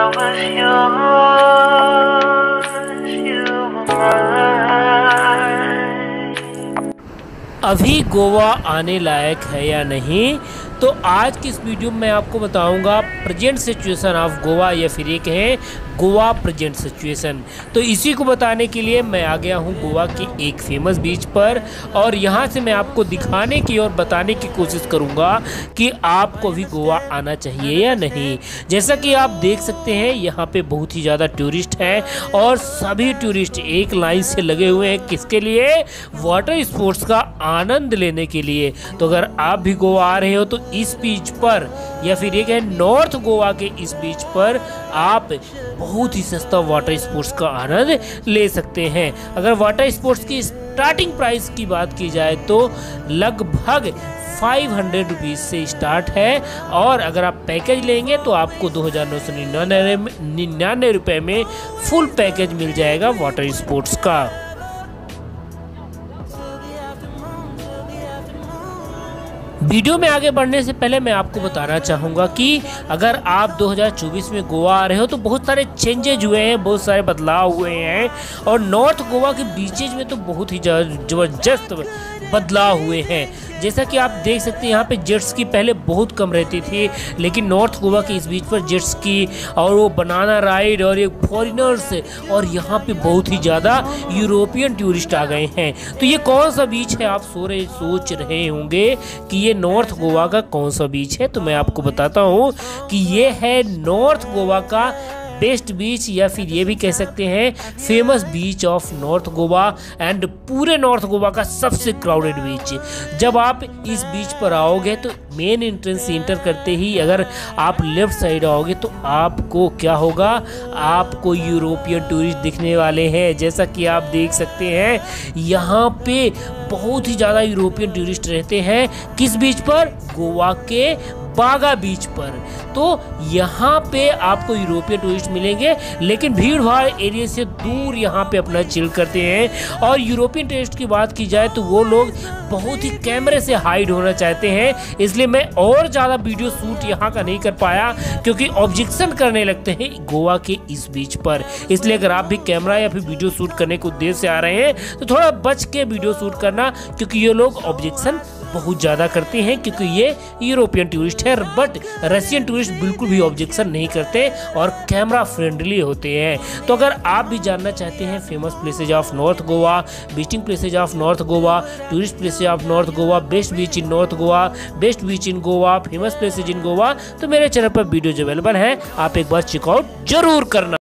was yours, you were mine. अभी गोवा आने लायक है या नहीं, तो आज की इस वीडियो में मैं आपको बताऊंगा प्रेजेंट सिचुएशन ऑफ गोवा, या फिर ये कहें गोवा प्रेजेंट सिचुएशन। तो इसी को बताने के लिए मैं आ गया हूँ गोवा की एक फेमस बीच पर, और यहाँ से मैं आपको दिखाने की और बताने की कोशिश करूँगा कि आपको भी गोवा आना चाहिए या नहीं। जैसा कि आप देख सकते हैं यहाँ पे बहुत ही ज़्यादा टूरिस्ट हैं, और सभी टूरिस्ट एक लाइन से लगे हुए हैं किसके लिए? वाटर स्पोर्ट्स का आनंद लेने के लिए। तो अगर आप भी गोवा आ रहे हो तो इस बीच पर, या फिर ये कहें नॉर्थ गोवा के इस बीच पर, आप बहुत ही सस्ता वाटर स्पोर्ट्स का आनंद ले सकते हैं। अगर वाटर स्पोर्ट्स की स्टार्टिंग प्राइस की बात की जाए तो लगभग 500 रुपीज़ से स्टार्ट है, और अगर आप पैकेज लेंगे तो आपको 2999 रुपये में फुल पैकेज मिल जाएगा वाटर स्पोर्ट्स का। वीडियो में आगे बढ़ने से पहले मैं आपको बताना चाहूँगा कि अगर आप 2024 में गोवा आ रहे हो तो बहुत सारे चेंजेज हुए हैं, बहुत सारे बदलाव हुए हैं, और नॉर्थ गोवा के बीचेज में तो बहुत ही ज़बरदस्त बदलाव हुए हैं। जैसा कि आप देख सकते हैं यहाँ पे जेट्स की पहले बहुत कम रहती थी, लेकिन नॉर्थ गोवा के इस बीच पर जेट्स की और वो बनाना राइड और ये फॉरिनर्स, और यहाँ पे बहुत ही ज़्यादा यूरोपियन टूरिस्ट आ गए हैं। तो ये कौन सा बीच है, आप सोच रहे होंगे कि ये नॉर्थ गोवा का कौन सा बीच है। तो मैं आपको बताता हूँ कि ये है नॉर्थ गोवा का बेस्ट बीच, या फिर ये भी कह सकते हैं famous beach of north Goa, and पूरे नॉर्थ गोवा का सबसे क्राउडेड बीच। जब आप इस बीच पर आओगे तो मेन एंट्रेंस से इंटर करते ही अगर आप लेफ्ट साइड आओगे तो आपको क्या होगा, आपको यूरोपियन टूरिस्ट दिखने वाले हैं। जैसा कि आप देख सकते हैं यहाँ पे बहुत ही ज़्यादा यूरोपियन टूरिस्ट रहते हैं। किस बीच पर? गोवा के बागा बीच पर। तो यहाँ पे आपको यूरोपियन टूरिस्ट मिलेंगे, लेकिन भीड़ भाड़ एरिया से दूर यहाँ पे अपना चिल करते हैं। और यूरोपियन टूरिस्ट की बात की जाए तो वो लोग बहुत ही कैमरे से हाइड होना चाहते हैं, इसलिए मैं और ज़्यादा वीडियो शूट यहाँ का नहीं कर पाया, क्योंकि ऑब्जेक्शन करने लगते हैं गोवा के इस बीच पर। इसलिए अगर आप भी कैमरा या फिर वीडियो शूट करने के उद्देश्य से आ रहे हैं तो थोड़ा बच के वीडियो शूट करना, क्योंकि ये लोग ऑब्जेक्शन बहुत ज़्यादा करते हैं, क्योंकि ये यूरोपियन टूरिस्ट है। बट रशियन टूरिस्ट बिल्कुल भी ऑब्जेक्शन नहीं करते और कैमरा फ्रेंडली होते हैं। तो अगर आप भी जानना चाहते हैं famous places of north Goa, visiting places of north Goa, tourist places of north Goa, best beach in north Goa, best beach in Goa, famous places in Goa, तो मेरे चैनल पर वीडियोज अवेलेबल हैं, आप एक बार चेकआउट जरूर करना।